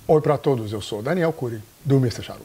Oi para todos, eu sou Daniel Cury, do Mr. Charuto.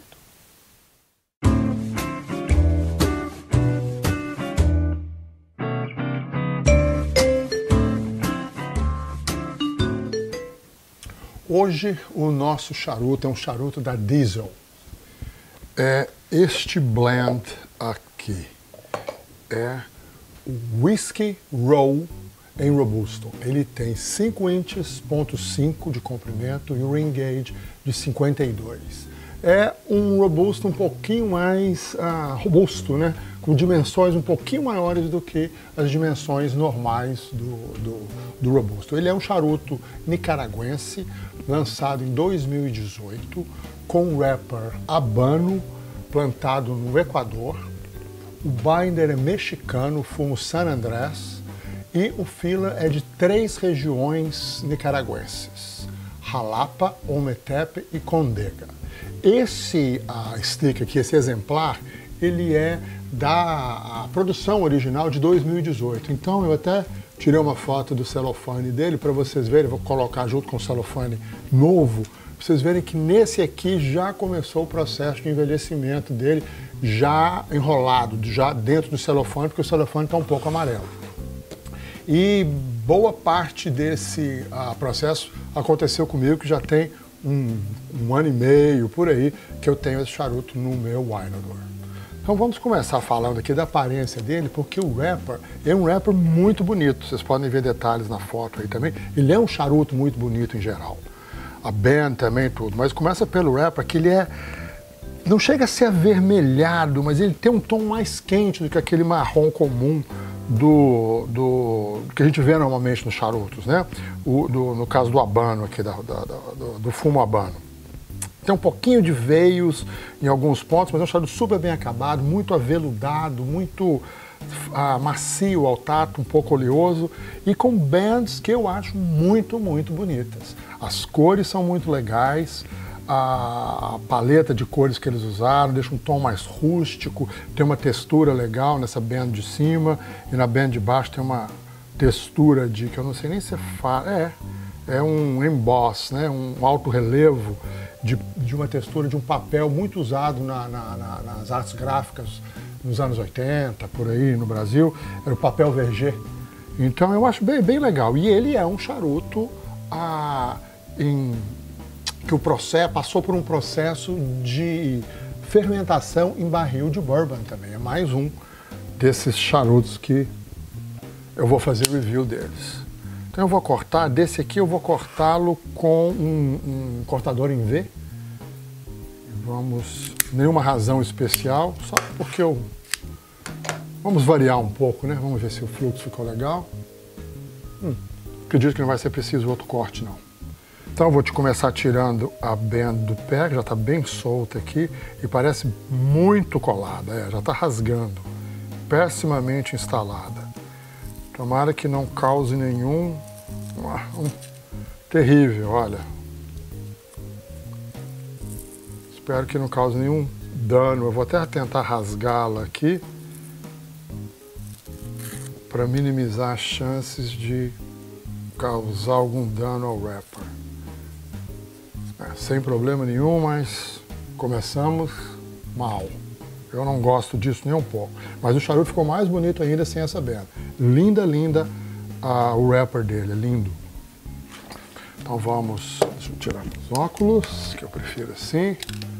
Hoje o nosso charuto é um charuto da Diesel. É este blend aqui. É o Whiskey Row em Robusto. Ele tem 5 inches, ponto 5 de comprimento e um ring gauge de 52. É um Robusto um pouquinho mais robusto, né? Com dimensões um pouquinho maiores do que as dimensões normais do Robusto. Ele é um charuto nicaragüense, lançado em 2018, com um wrapper habano, plantado no Equador. O binder é mexicano, fumo San Andrés, e o fila é de 3 regiões nicaragüenses: Jalapa, Ometepe e Condega. Esse stick aqui, esse exemplar, ele é da produção original de 2018. Então eu até tirei uma foto do celofane dele para vocês verem, vou colocar junto com o celofane novo, para vocês verem que nesse aqui já começou o processo de envelhecimento dele, já enrolado, já dentro do celofane, porque o celofane está um pouco amarelo. E boa parte desse processo aconteceu comigo, que já tem um ano e meio, por aí, que eu tenho esse charuto no meu Winodor. Então vamos começar falando aqui da aparência dele, porque o wrapper é um wrapper muito bonito. Vocês podem ver detalhes na foto aí também. Ele é um charuto muito bonito em geral. A band também, tudo. Mas começa pelo wrapper, que ele não chega a ser avermelhado, mas ele tem um tom mais quente do que aquele marrom comum do que a gente vê normalmente nos charutos, né? No caso do habano aqui, do fumo habano. Tem um pouquinho de veios em alguns pontos, mas é um charuto super bem acabado, muito aveludado, muito macio ao tato, um pouco oleoso, e com bands que eu acho muito, muito bonitas. As cores são muito legais, a paleta de cores que eles usaram deixa um tom mais rústico, tem uma textura legal nessa band de cima, e na band de baixo tem uma textura que eu não sei nem se fala, é um emboss, né? Um alto relevo de uma textura de um papel muito usado nas artes gráficas nos anos 80, por aí no Brasil, era o papel verger. Então eu acho bem, bem legal. E ele é um charuto que o processo passou por um processo de fermentação em barril de bourbon também. É mais um desses charutos que eu vou fazer review deles. Então eu vou cortar, desse aqui eu vou cortá-lo com um cortador em V. Nenhuma razão especial, só porque vamos variar um pouco, né? Vamos ver se o fluxo ficou legal. Acredito que não vai ser preciso outro corte, não. Então eu vou começar tirando a band do pé, que já está bem solta aqui e parece muito colada, já está rasgando, pessimamente instalada. Tomara que não cause nenhum terrível, olha. Espero que não cause nenhum dano. Eu vou até tentar rasgá-la aqui para minimizar as chances de causar algum dano ao wrapper. Sem problema nenhum, mas começamos mal. Eu não gosto disso nem um pouco. Mas o charuto ficou mais bonito ainda sem essa band. Linda, linda o wrapper dele, é lindo. Então deixa eu tirar os óculos, que eu prefiro assim.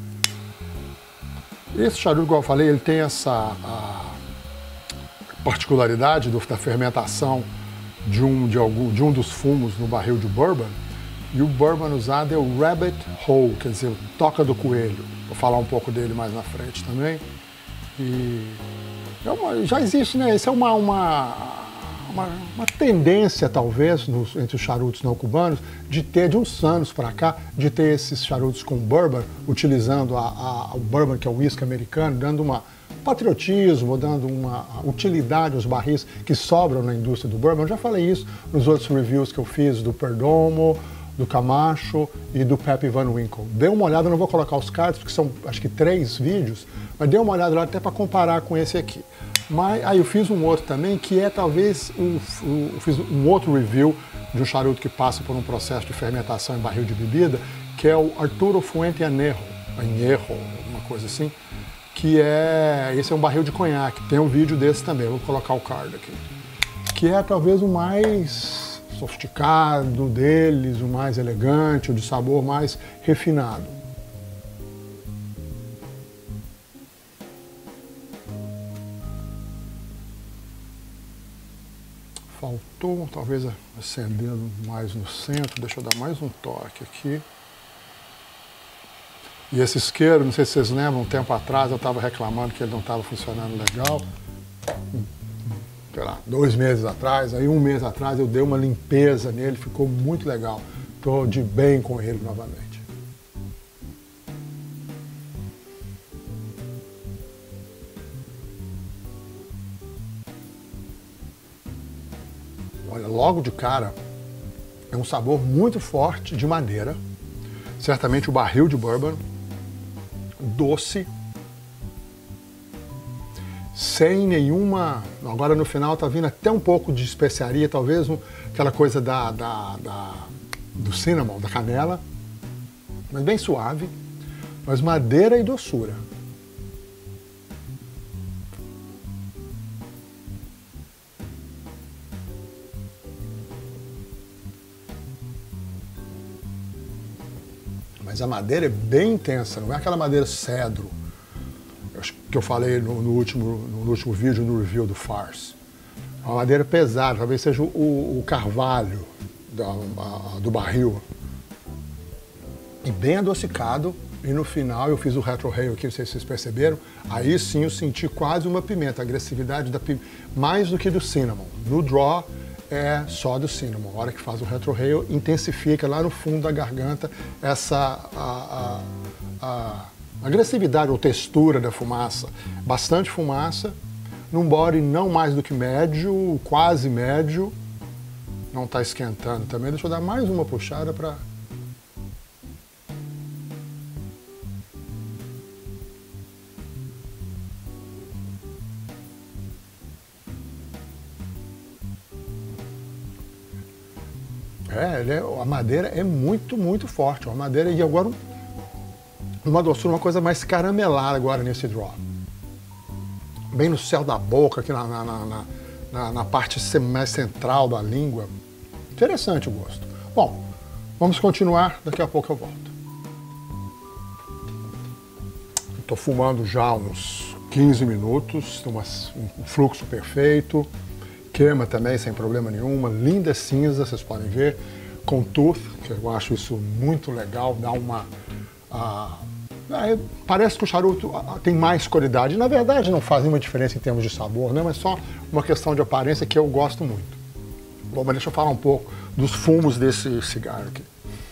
Esse charuto, igual eu falei, ele tem essa particularidade da fermentação de um dos fumos no barril de bourbon. E o bourbon usado é o Rabbit Hole, quer dizer, toca do coelho. Vou falar um pouco dele mais na frente também. E já existe, né? Isso é uma tendência, talvez, entre os charutos não cubanos, de uns anos para cá, de ter esses charutos com bourbon, utilizando o bourbon, que é o whisky americano, dando uma patriotismo, dando uma utilidade aos barris que sobram na indústria do bourbon. Eu já falei isso nos outros reviews que eu fiz do Perdomo, do Camacho e do Pappy Van Winkle. Dê uma olhada, eu não vou colocar os cards, porque são acho que 3 vídeos, mas dê uma olhada lá até para comparar com esse aqui. Mas aí eu fiz um outro também, que é talvez fiz um outro review de um charuto que passa por um processo de fermentação em barril de bebida, que é o Arturo Fuente Añejo, uma coisa assim, esse é um barril de conhaque, tem um vídeo desse também, vou colocar o card aqui, que é talvez o mais sofisticado deles, o mais elegante, o de sabor mais refinado. Faltou talvez acendendo mais no centro, deixa eu dar mais um toque aqui. E esse isqueiro, não sei se vocês lembram, um tempo atrás eu estava reclamando que ele não estava funcionando legal. Sei lá, 2 meses atrás, aí 1 mês atrás eu dei uma limpeza nele, ficou muito legal. Estou de bem com ele novamente. Olha, logo de cara, é um sabor muito forte de madeira, certamente o barril de bourbon, doce, sem nenhuma... Agora no final tá vindo até um pouco de especiaria, talvez aquela coisa do cinnamon, da canela, mas bem suave, mas madeira e doçura. Mas a madeira é bem intensa, não é aquela madeira cedro que eu falei no último vídeo, no review do Farce. É uma madeira pesada, talvez seja o carvalho do barril. E bem adocicado, e no final eu fiz o retrohale aqui, não sei se vocês perceberam, aí sim eu senti quase uma pimenta, a agressividade da pimenta, mais do que do cinnamon. No draw, é só do cinnamon. A hora que faz o retrohale, intensifica lá no fundo da garganta essa agressividade ou textura da fumaça. Bastante fumaça, num body não mais do que médio, quase médio. Não está esquentando também. Deixa eu dar mais uma puxada para... a madeira é muito, muito forte. A madeira, e agora uma doçura, uma coisa mais caramelada agora nesse draw. Bem no céu da boca, aqui na parte mais central da língua. Interessante o gosto. Bom, vamos continuar, daqui a pouco eu volto. Estou fumando já uns 15 minutos, um fluxo perfeito. Queima também, sem problema nenhum, uma linda cinza, vocês podem ver, com tooth, que eu acho isso muito legal, dá uma... parece que o charuto tem mais qualidade. Na verdade, não faz nenhuma diferença em termos de sabor, né? Mas só uma questão de aparência que eu gosto muito. Bom, mas deixa eu falar um pouco dos fumos desse cigarro aqui.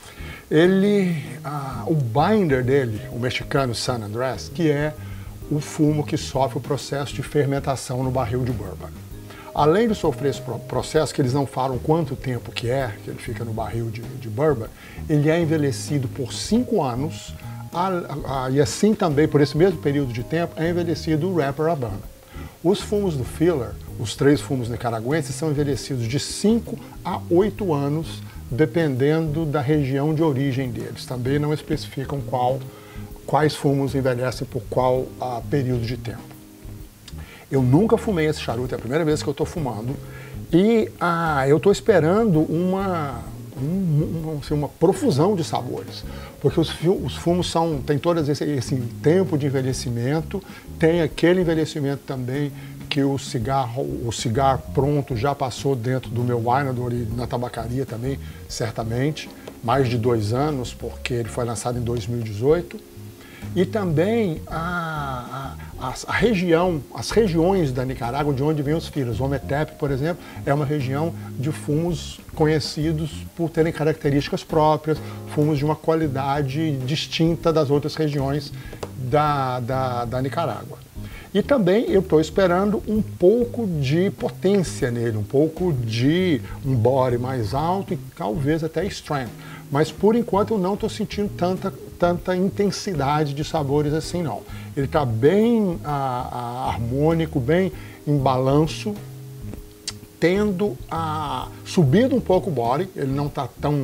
O binder dele, o mexicano San Andrés, que é o fumo que sofre o processo de fermentação no barril de bourbon. Além de sofrer esse processo, que eles não falam quanto tempo que ele fica no barril de bourbon, ele é envelhecido por 5 anos, e assim também, por esse mesmo período de tempo, é envelhecido o Wrapper Habana. Os fumos do filler, os 3 fumos nicaragüenses, são envelhecidos de 5 a 8 anos, dependendo da região de origem deles. Também não especificam quais fumos envelhecem por qual período de tempo. Eu nunca fumei esse charuto, é a primeira vez que eu estou fumando, e eu estou esperando uma profusão de sabores, porque os fumos tem todo esse tempo de envelhecimento, tem aquele envelhecimento também que o cigarro pronto já passou dentro do meu winery e na tabacaria também, certamente, mais de 2 anos, porque ele foi lançado em 2018. E também as regiões da Nicarágua de onde vêm os fillers. O Ometep, por exemplo, é uma região de fumos conhecidos por terem características próprias, fumos de uma qualidade distinta das outras regiões da Nicarágua. E também eu estou esperando um pouco de potência nele, um pouco de um body mais alto e talvez até strength. Mas por enquanto eu não estou sentindo tanta intensidade de sabores assim não. Ele está bem harmônico, bem em balanço, tendo subido um pouco o body, ele não está tão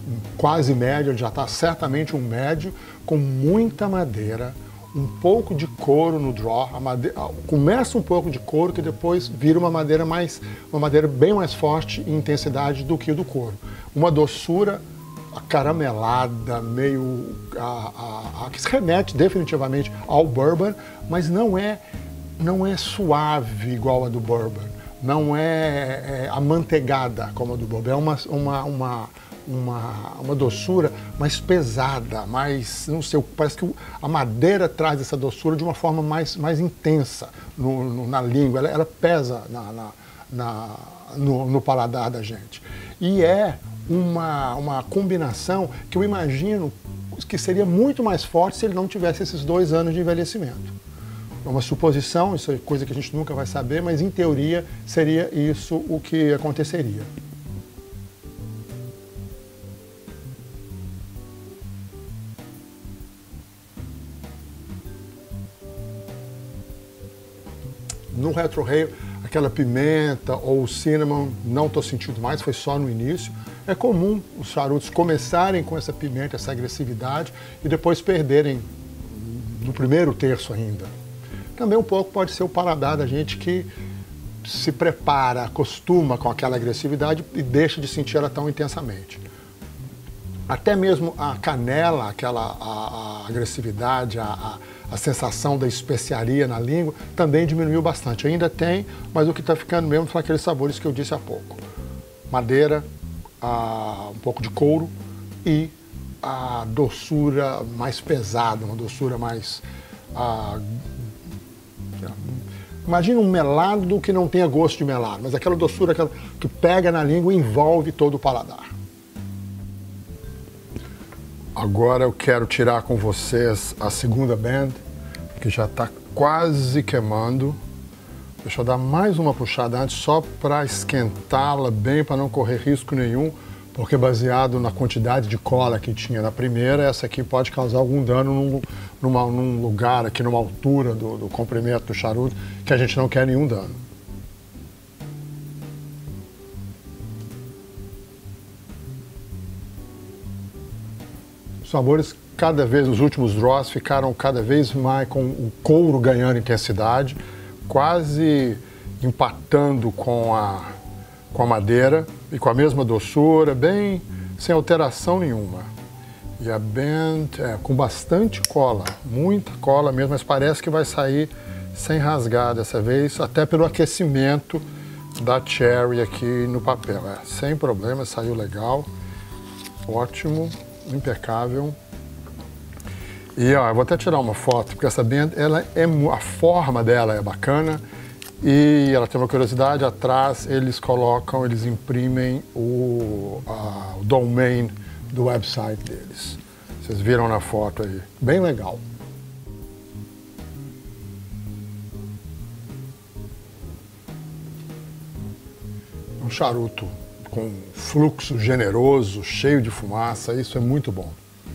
quase médio, ele já está certamente um médio, com muita madeira, um pouco de couro no draw. Começa um pouco de couro que depois vira uma madeira bem mais forte em intensidade do que o do couro. Uma doçura caramelada, meio que se remete definitivamente ao bourbon, mas não é suave igual a do bourbon, não é amanteigada como a do bourbon, é uma doçura mais pesada, mais, não sei, parece que a madeira traz essa doçura de uma forma mais intensa na língua, ela pesa no paladar da gente. E é uma combinação que eu imagino que seria muito mais forte se ele não tivesse esses 2 anos de envelhecimento. É uma suposição, isso é coisa que a gente nunca vai saber, mas em teoria seria isso o que aconteceria. No retrohale, aquela pimenta ou o cinnamon, não estou sentindo mais, foi só no início. É comum os charutos começarem com essa pimenta, essa agressividade, e depois perderem no primeiro terço ainda. Também um pouco pode ser o paladar da gente que se prepara, acostuma com aquela agressividade e deixa de sentir ela tão intensamente. Até mesmo a canela, a agressividade, a sensação da especiaria na língua também diminuiu bastante. Ainda tem, mas o que está ficando mesmo são aqueles sabores que eu disse há pouco. Madeira, um pouco de couro e a doçura mais pesada, uma doçura mais... imagina um melado que não tenha gosto de melado, mas aquela doçura que pega na língua e envolve todo o paladar. Agora eu quero tirar com vocês a segunda band, que já está quase queimando. Deixa eu dar mais uma puxada antes, só para esquentá-la bem, para não correr risco nenhum, porque baseado na quantidade de cola que tinha na primeira, essa aqui pode causar algum dano num lugar aqui, numa altura do comprimento do charuto, que a gente não quer nenhum dano. Os sabores, cada vez, os últimos draws ficaram cada vez mais com o couro ganhando intensidade, quase empatando com a madeira e com a mesma doçura, bem sem alteração nenhuma. E a band com bastante cola, muita cola mesmo, mas parece que vai sair sem rasgar dessa vez, até pelo aquecimento da cherry aqui no papel. Sem problema, saiu legal, ótimo, impecável. E ó, eu vou até tirar uma foto, porque essa band, a forma dela é bacana e ela tem uma curiosidade, atrás eles imprimem o domain do website deles. Vocês viram na foto aí, bem legal. Um charuto com fluxo generoso, cheio de fumaça, isso é muito bom.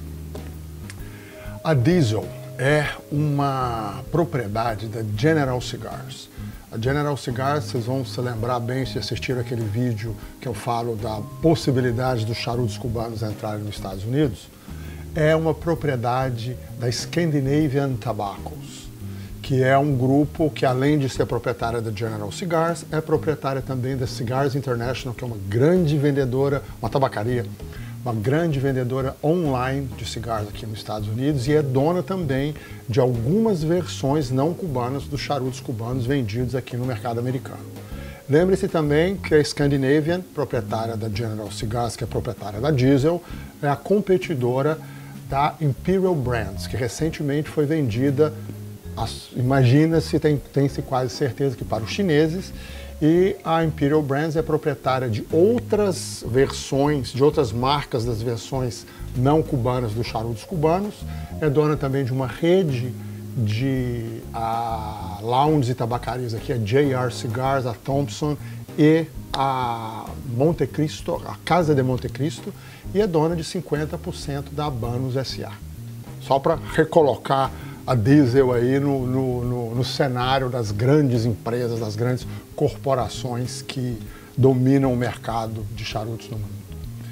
A Diesel é uma propriedade da General Cigars. A General Cigars, vocês vão se lembrar bem se assistiram aquele vídeo que eu falo da possibilidade dos charutos cubanos entrarem nos Estados Unidos, é uma propriedade da Scandinavian Tobaccos, que é um grupo que, além de ser proprietária da General Cigars, é proprietária também da Cigars International, que é uma grande vendedora, uma tabacaria, uma grande vendedora online de cigarros aqui nos Estados Unidos, e é dona também de algumas versões não cubanas dos charutos cubanos vendidos aqui no mercado americano. Lembre-se também que a Scandinavian, proprietária da General Cigars, que é proprietária da Diesel, é a competidora da Imperial Brands, que recentemente foi vendida, imagina-se, tem-se quase certeza que para os chineses, e a Imperial Brands é proprietária de outras versões, de outras marcas das versões não cubanas dos charutos cubanos, é dona também de uma rede de lounges e tabacarias aqui, a JR Cigars, a Thompson e a Monte Cristo, a Casa de Monte Cristo, e é dona de 50% da Habanos S.A. Só para recolocar a Diesel aí no cenário das grandes empresas, das grandes corporações que dominam o mercado de charutos no mundo.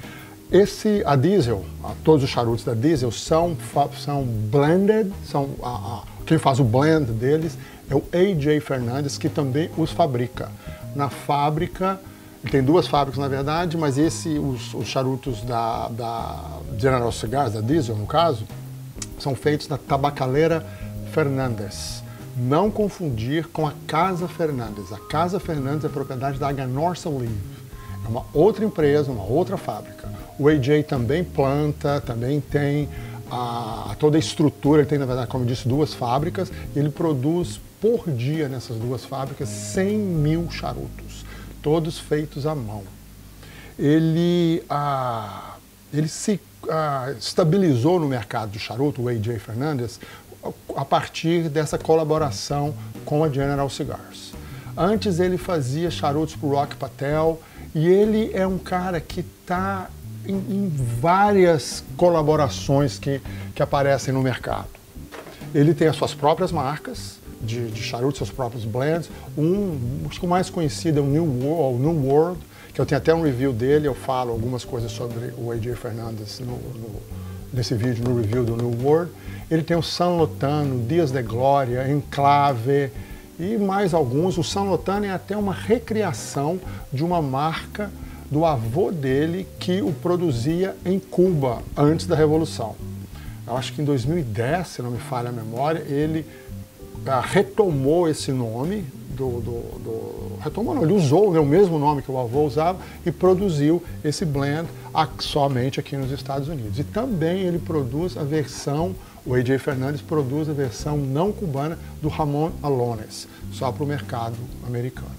A Diesel, todos os charutos da Diesel são blended, quem faz o blend deles é o A.J. Fernandes, que também os fabrica. Na fábrica, tem duas fábricas na verdade, mas os charutos da General Cigars, da Diesel no caso, são feitos na Tabacalera Fernandes. Não confundir com a Casa Fernandes. A Casa Fernandes é propriedade da Aganor Salive. É uma outra empresa, uma outra fábrica. O A.J. também planta, também tem toda a estrutura, ele tem, na verdade, como eu disse, duas fábricas, e ele produz por dia nessas duas fábricas 100 mil charutos, todos feitos à mão. Ele se estabilizou no mercado de charuto, o A.J. Fernandes, a partir dessa colaboração com a General Cigars. Antes ele fazia charutos para o Rock Patel, e ele é um cara que está em várias colaborações que aparecem no mercado. Ele tem as suas próprias marcas de charutos, seus próprios blends. Acho que o mais conhecido é o New World, que eu tenho até um review dele, eu falo algumas coisas sobre o A.J. Fernandes nesse vídeo, no review do New World. Ele tem o San Lotano, Dias de Glória, Enclave e mais alguns. O San Lotano é até uma recriação de uma marca do avô dele que o produzia em Cuba antes da Revolução. Eu acho que em 2010, se não me falha a memória, ele retomou esse nome, retomou não, ele usou o mesmo nome que o avô usava e produziu esse blend somente aqui nos Estados Unidos. E também ele produz a versão, o A.J. Fernandes produz a versão não cubana do Ramon Alones, só para o mercado americano.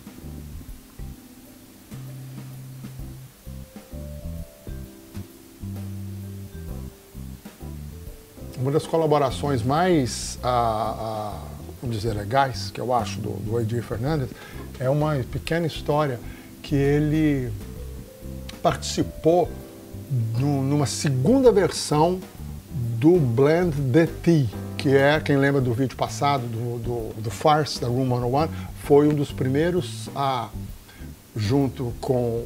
Uma das colaborações mais, vamos dizer, legais, que eu acho, do A.J. Fernandes, é uma pequena história que ele participou numa segunda versão do Blend DT, que é, quem lembra do vídeo passado, do Farce, da Room 101, foi um dos primeiros junto com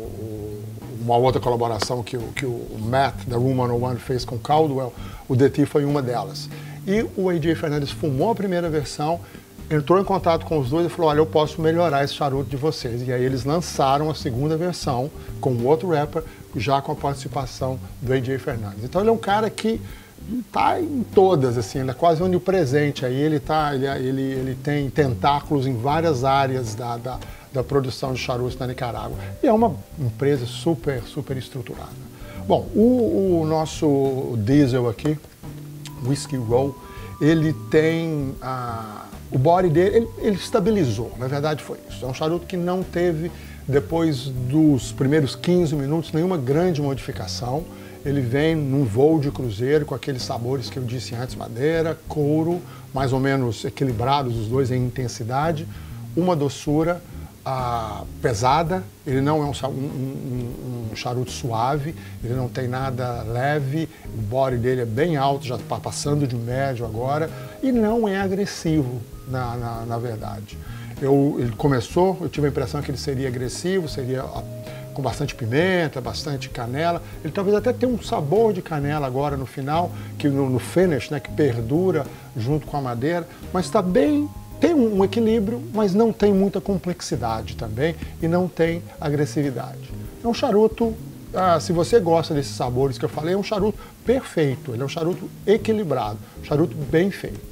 uma outra colaboração que o Matt da Room 101 fez com Caldwell, o DT foi uma delas. E o A.J. Fernandes fumou a primeira versão, entrou em contato com os dois e falou, olha, eu posso melhorar esse charuto de vocês. E aí eles lançaram a segunda versão com o outro rapper, já com a participação do A.J. Fernandes. Então ele é um cara que está em todas, assim, ele é quase onipresente. Aí ele tem tentáculos em várias áreas da produção de charutos na Nicarágua. E é uma empresa super, super estruturada. Bom, o nosso diesel aqui, Whiskey Row, ele tem o body dele, ele estabilizou, na verdade foi isso. É um charuto que não teve, depois dos primeiros 15 minutos, nenhuma grande modificação. Ele vem num voo de cruzeiro com aqueles sabores que eu disse antes, madeira, couro, mais ou menos equilibrados os dois em intensidade, uma doçura pesada. Ele não é um charuto suave, ele não tem nada leve, o body dele é bem alto, já está passando de médio agora, e não é agressivo, na verdade. Ele começou, eu tive a impressão que ele seria agressivo, seria com bastante pimenta, bastante canela. Ele talvez até tenha um sabor de canela agora no final, que no finish, né, que perdura junto com a madeira, mas está bem, tem um equilíbrio, mas não tem muita complexidade também e não tem agressividade. É um charuto, se você gosta desses sabores que eu falei, é um charuto perfeito, ele é um charuto equilibrado, um charuto bem feito.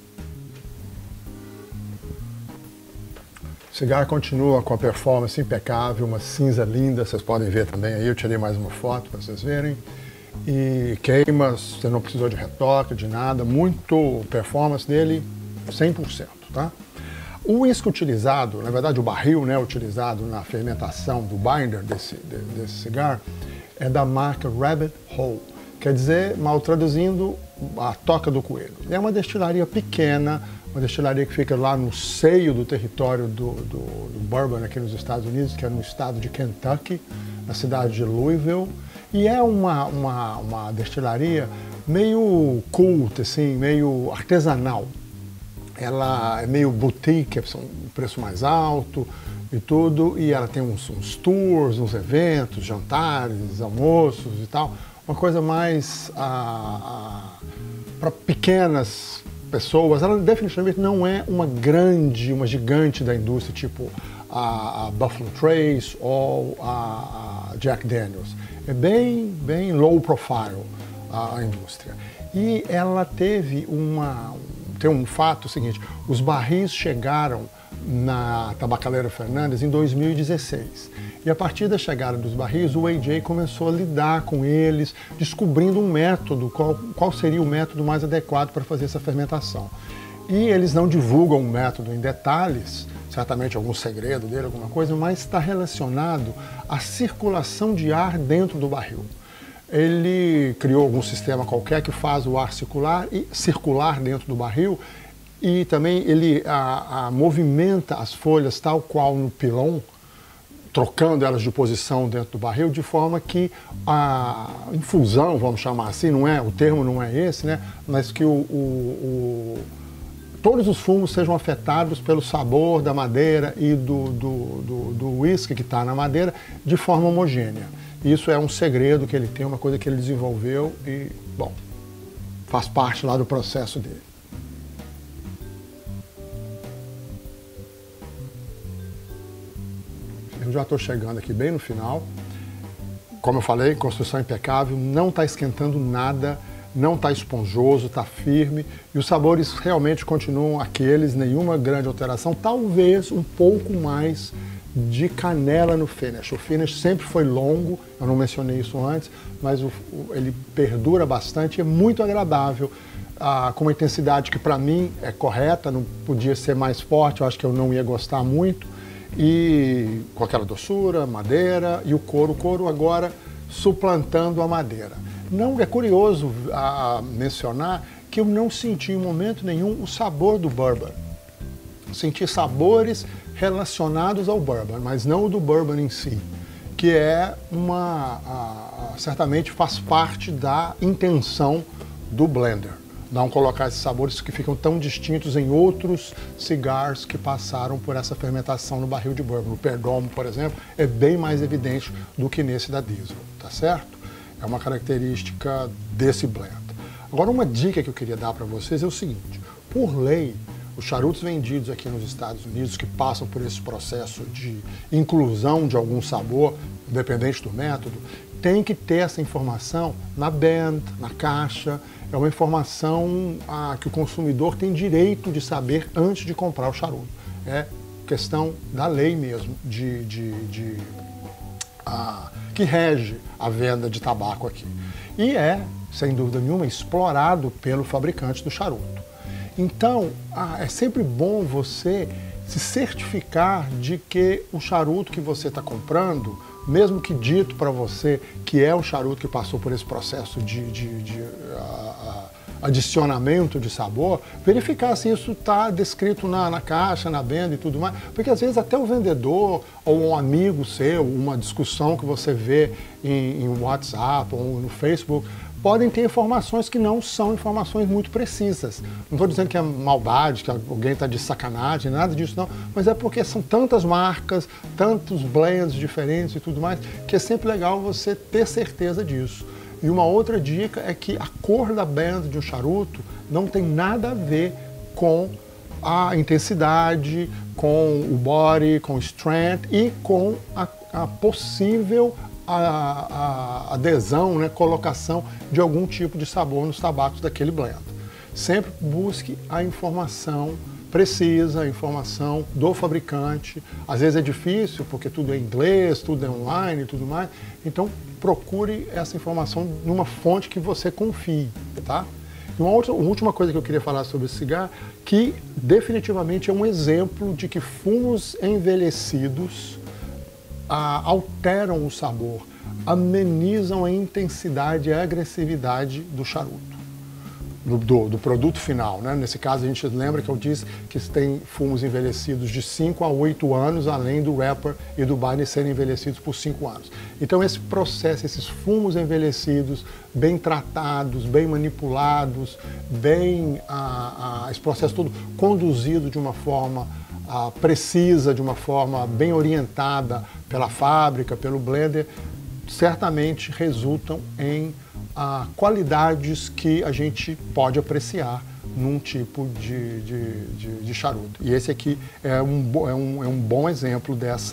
O cigarro continua com a performance impecável, uma cinza linda, vocês podem ver também aí, eu tirei mais uma foto para vocês verem. E queima, você não precisou de retoque, de nada, muito performance dele, 100%, tá? O uísque utilizado, na verdade o barril, né, utilizado na fermentação do binder desse cigarro, é da marca Rabbit Hole, quer dizer, mal traduzindo, a toca do coelho. É uma destilaria pequena, uma destilaria que fica lá no seio do território do bourbon aqui nos Estados Unidos, que é no estado de Kentucky, na cidade de Louisville, e é uma destilaria meio cult, assim, meio artesanal. Ela é meio boutique, é um preço mais alto, e tudo, e ela tem uns tours, uns eventos, jantares, almoços e tal, uma coisa mais para pequenas pessoas. Ela definitivamente não é uma gigante da indústria, tipo a Buffalo Trace ou a Jack Daniels. É bem low profile a indústria. E ela teve tem um fato seguinte: os barris chegaram na Tabacalera Fernandes em 2016. E a partir da chegada dos barris, o AJ começou a lidar com eles, descobrindo um método, qual seria o método mais adequado para fazer essa fermentação. E eles não divulgam o método em detalhes, certamente algum segredo dele, alguma coisa, mas está relacionado à circulação de ar dentro do barril. Ele criou algum sistema qualquer que faz o ar circular dentro do barril, e também ele movimenta as folhas tal qual no pilão, trocando elas de posição dentro do barril, de forma que a infusão, vamos chamar assim, o termo não é esse, né? Mas que todos os fumos sejam afetados pelo sabor da madeira e do whisky que está na madeira de forma homogênea. Isso é um segredo que ele tem, uma coisa que ele desenvolveu e, bom, faz parte lá do processo dele. Eu já estou chegando aqui bem no final. Como eu falei, construção impecável, não está esquentando nada, não está esponjoso, está firme, e os sabores realmente continuam aqueles, nenhuma grande alteração, talvez um pouco mais de canela no finish. O finish sempre foi longo, eu não mencionei isso antes, mas ele perdura bastante, é muito agradável, com uma intensidade que para mim é correta, não podia ser mais forte, eu acho que eu não ia gostar muito, e com aquela doçura, madeira e o couro agora suplantando a madeira. Não é curioso mencionar que eu não senti em momento nenhum o sabor do bourbon. Senti sabores relacionados ao bourbon, mas não o do bourbon em si, que é certamente faz parte da intenção do blender. Não colocar esses sabores que ficam tão distintos em outros cigars que passaram por essa fermentação no barril de bourbon. O Perdomo, por exemplo, é bem mais evidente do que nesse da Diesel, tá certo? É uma característica desse blend. Agora, uma dica que eu queria dar para vocês é o seguinte: por lei, os charutos vendidos aqui nos Estados Unidos que passam por esse processo de inclusão de algum sabor, independente do método, tem que ter essa informação na band, na caixa. É uma informação que o consumidor tem direito de saber antes de comprar o charuto. É questão da lei mesmo, que rege a venda de tabaco aqui. E é, sem dúvida nenhuma, explorado pelo fabricante do charuto. Então, é sempre bom você se certificar de que o charuto que você está comprando, mesmo que dito para você que é um charuto que passou por esse processo de adicionamento de sabor, verificar se isso está descrito na caixa, na venda e tudo mais, porque às vezes até o vendedor ou um amigo seu, uma discussão que você vê em WhatsApp ou no Facebook, podem ter informações que não são informações muito precisas. Não estou dizendo que é maldade, que alguém está de sacanagem, nada disso não, mas é porque são tantas marcas, tantos blends diferentes e tudo mais, que é sempre legal você ter certeza disso. E uma outra dica é que a cor da band de um charuto não tem nada a ver com a intensidade, com o body, com o strength e com a possível adesão, né, colocação de algum tipo de sabor nos tabacos daquele blend. Sempre busque a informação precisa, a informação do fabricante. Às vezes é difícil porque tudo é em inglês, tudo é online e tudo mais. Então procure essa informação numa fonte que você confie, tá? E uma última coisa que eu queria falar sobre esse cigarro, que definitivamente é um exemplo de que fumos envelhecidos alteram o sabor, amenizam a intensidade e a agressividade do charuto, do produto final, né? Nesse caso a gente lembra que eu disse que tem fumos envelhecidos de 5 a 8 anos, além do wrapper e do binder serem envelhecidos por 5 anos. Então esse processo, esses fumos envelhecidos, bem tratados, bem manipulados, esse processo todo conduzido de uma forma precisa, de uma forma bem orientada pela fábrica, pelo blender, certamente resultam em qualidades que a gente pode apreciar num tipo de charuto. E esse aqui é um bom exemplo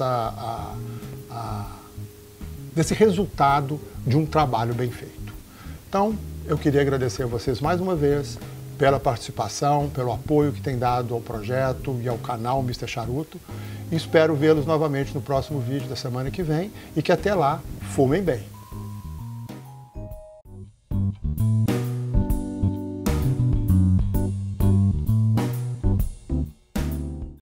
desse resultado de um trabalho bem feito. Então, eu queria agradecer a vocês mais uma vez pela participação, pelo apoio que tem dado ao projeto e ao canal Mr. Charuto. E espero vê-los novamente no próximo vídeo da semana que vem e que até lá fumem bem.